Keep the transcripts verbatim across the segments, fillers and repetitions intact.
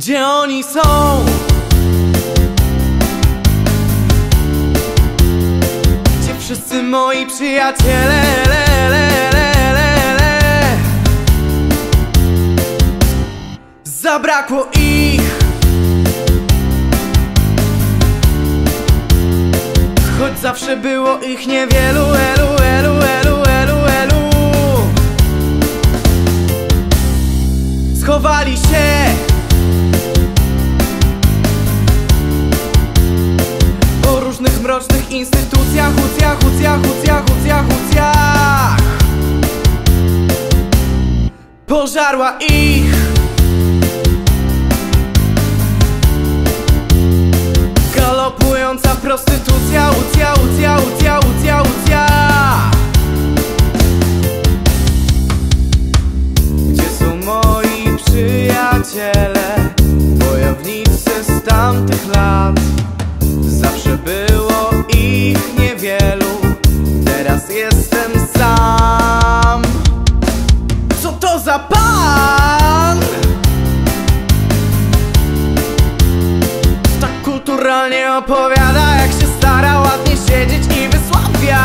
Gdzie oni są? Gdzie wszyscy moi przyjaciele? Le, le, le, le, le. Zabrakło ich, choć zawsze było ich niewielu. Elu, elu, elu, elu, elu. Schowali się po różnych mrocznych instytucjach, ucjach, ucjach, ucjach, ucjach, ucjach. Pożarła ich galopująca prostytucja, ucja, ucja, ucja, ucja, ucja. Gdzie są moi przyjaciele, wojownicy z tamtych lat? Zawsze było ich niewielu, teraz jestem sam. Co to za pan? Tak kulturalnie opowiada, jak się stara ładnie siedzieć i wysławiać.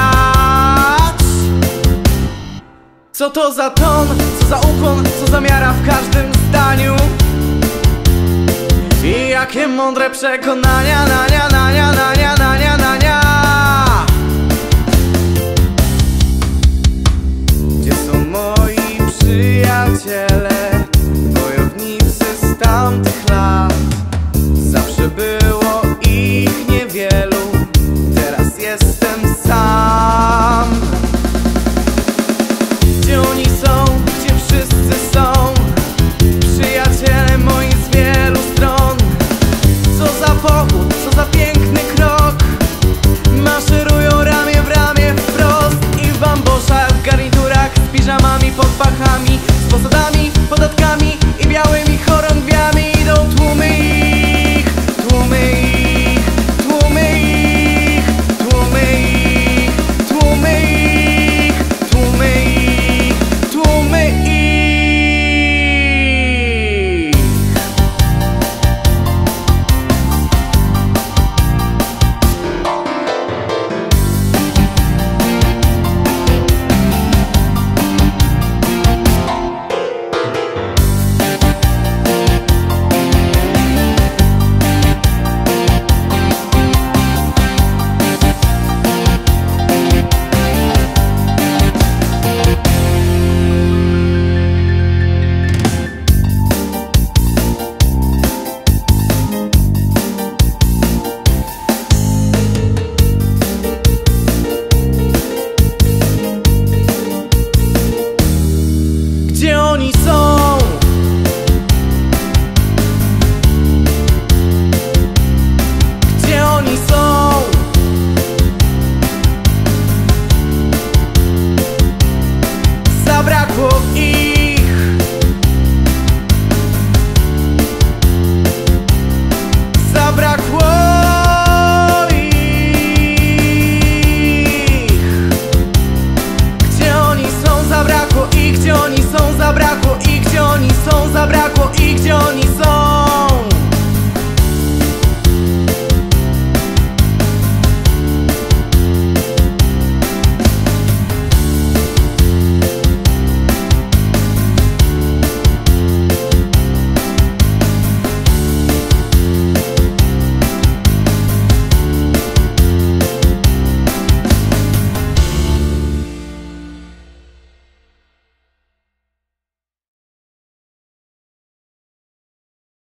Co to za ton, co za ukłon, co za miara w każdym zdaniu. I jakie mądre przekonania, nania, nania, nania, nania, nania. Gdzie są moi przyjaciele, wojownicy z tamtych lat? Zawsze było ich niewielu, teraz jestem sam. Gdzie oni są? Gdzie wszyscy są? Przyjaciele moi z wielu stron. Co za powód, co za piękny krok. Maszerują ramię w ramię wprost i w bamboszach, w garniturach, z piżamami pod pachami, z posadami, podatkami i białymi chorągwiami idą tłumy ich, tłumy ich, tłumy ich, tłumy ich, tłumy ich, tłumy ich, tłumy ich. Gdzie oni są?